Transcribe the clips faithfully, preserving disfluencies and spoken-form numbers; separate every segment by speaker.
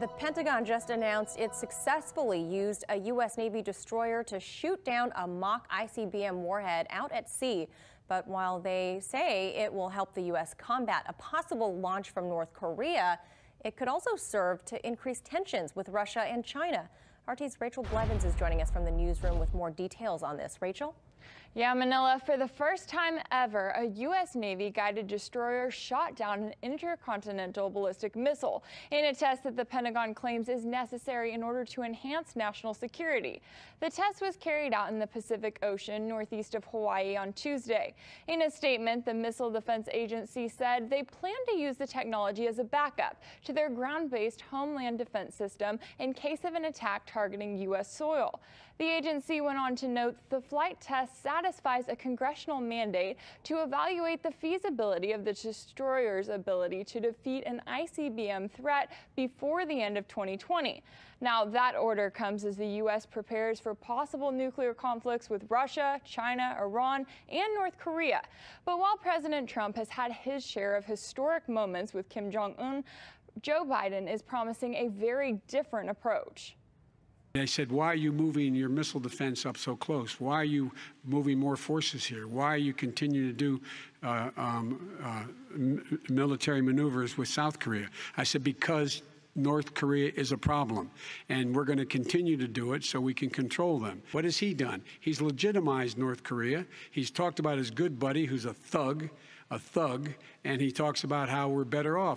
Speaker 1: The Pentagon just announced it successfully used a U S Navy destroyer to shoot down a mock I C B M warhead out at sea. But while they say it will help the U S combat a possible launch from North Korea, it could also serve to increase tensions with Russia and China. R T's Rachel Blevins is joining us from the newsroom with more details on this. Rachel?
Speaker 2: Yeah, Manila, for the first time ever, a U S Navy guided destroyer shot down an intercontinental ballistic missile in a test that the Pentagon claims is necessary in order to enhance national security. The test was carried out in the Pacific Ocean northeast of Hawaii on Tuesday. In a statement, the Missile Defense Agency said they plan to use the technology as a backup to their ground-based homeland defense system in case of an attack targeting U S soil. The agency went on to note the flight test satisfies a congressional mandate to evaluate the feasibility of the destroyer's ability to defeat an I C B M threat before the end of twenty twenty. Now, that order comes as the U S prepares for possible nuclear conflicts with Russia, China, Iran, and North Korea. But while President Trump has had his share of historic moments with Kim Jong-un, Joe Biden is promising a very different approach.
Speaker 3: They said, why are you moving your missile defense up so close? Why are you moving more forces here? Why are you continuing to do uh, um, uh, m military maneuvers with South Korea? I said, because North Korea is a problem, and we're going to continue to do it so we can control them. What has he done? He's legitimized North Korea. He's talked about his good buddy, who's a thug, a thug, and he talks about how we're better off.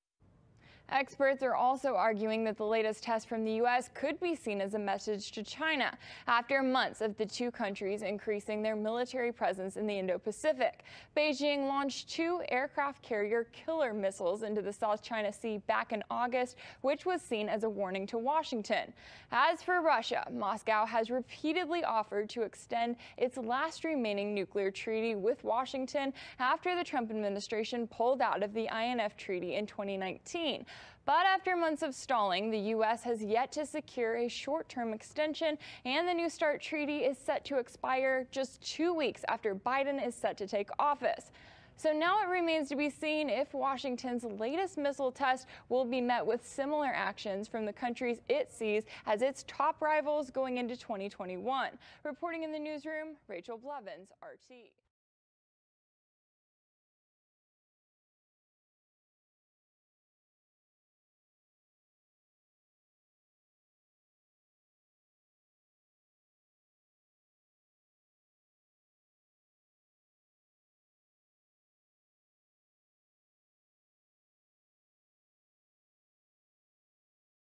Speaker 2: Experts are also arguing that the latest test from the U S could be seen as a message to China after months of the two countries increasing their military presence in the Indo-Pacific. Beijing launched two aircraft carrier killer missiles into the South China Sea back in August, which was seen as a warning to Washington. As for Russia, Moscow has repeatedly offered to extend its last remaining nuclear treaty with Washington after the Trump administration pulled out of the I N F treaty in twenty nineteen. But after months of stalling, the U S has yet to secure a short-term extension, and the New START treaty is set to expire just two weeks after Biden is set to take office. So now it remains to be seen if Washington's latest missile test will be met with similar actions from the countries it sees as its top rivals going into twenty twenty-one. Reporting in the newsroom, Rachel Blevins, R T.